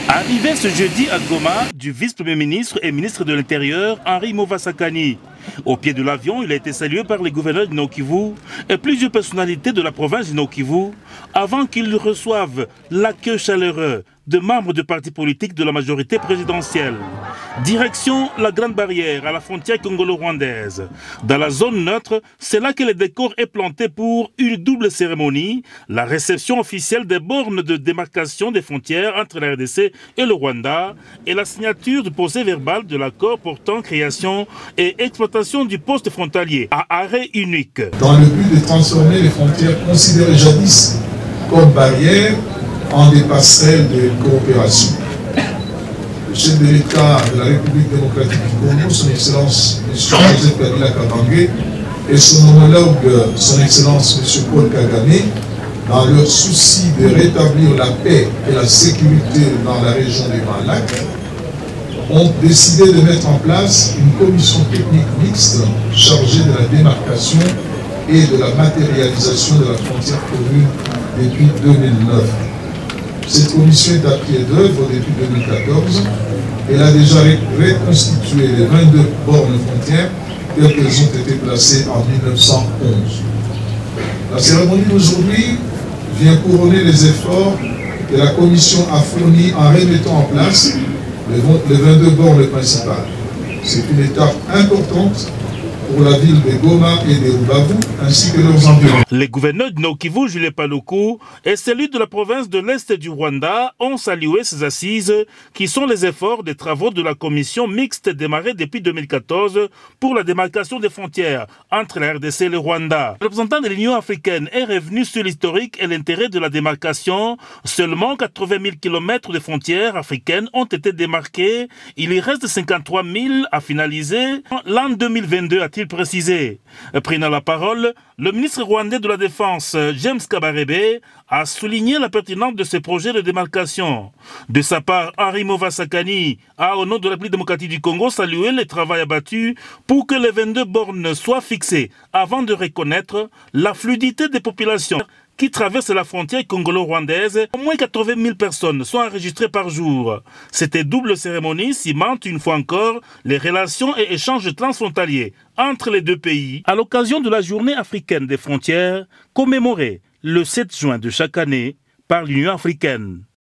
Arrivé ce jeudi à Goma du vice-premier ministre et ministre de l'Intérieur, Henri Movasakani. Au pied de l'avion, il a été salué par les gouverneurs du Nord-Kivu et plusieurs personnalités de la province du Nord-Kivu avant qu'ils reçoivent l'accueil chaleureux de membres de partis politiques de la majorité présidentielle. Direction la Grande Barrière à la frontière congolo-rwandaise. Dans la zone neutre, c'est là que le décor est planté pour une double cérémonie, la réception officielle des bornes de démarcation des frontières entre la RDC et le Rwanda et la signature du procès verbal de l'accord portant création et exploitation du poste frontalier à arrêt unique. Dans le but de transformer les frontières considérées jadis comme barrières en des passerelles de coopération. Le chef de l'État de la République démocratique du Congo, son Excellence M. Joseph Kabila Kabange, et son homologue, son Excellence M. Paul Kagame, dans leur souci de rétablir la paix et la sécurité dans la région des Grands Lacs, ont décidé de mettre en place une commission technique mixte chargée de la démarcation et de la matérialisation de la frontière commune depuis 2009. Cette commission est à pied d'œuvre depuis 2014. Elle a déjà reconstitué les 22 bornes frontières telles qu'elles ont été placées en 1911. La cérémonie d'aujourd'hui vient couronner les efforts que la commission a fournis en remettant en place les 22 bornes principales. C'est une étape importante pour la ville de Goma et de Rubavu, ainsi que leurs environs. Les gouverneurs de Nord-Kivu, Julien Paluku, et celui de la province de l'Est du Rwanda ont salué ces assises qui sont les efforts des travaux de la commission mixte démarrée depuis 2014 pour la démarcation des frontières entre la RDC et le Rwanda. Le représentant de l'Union africaine est revenu sur l'historique et l'intérêt de la démarcation. Seulement 80 000 km de frontières africaines ont été démarquées. Il y reste 53 000 à finaliser l'an 2022, a-t-il précisé. Prenant la parole, le ministre rwandais de la Défense, James Kabarebe, a souligné la pertinence de ce projet de démarcation. De sa part, Henri Movasakani a, au nom de la République démocratique du Congo, salué le travail abattu pour que les 22 bornes soient fixées avant de reconnaître la fluidité des populations qui traversent la frontière congolo-rwandaise. Au moins 80 000 personnes sont enregistrées par jour. Cette double cérémonie cimente une fois encore les relations et échanges transfrontaliers entre les deux pays à l'occasion de la Journée africaine des frontières commémorée le 7 juin de chaque année par l'Union africaine.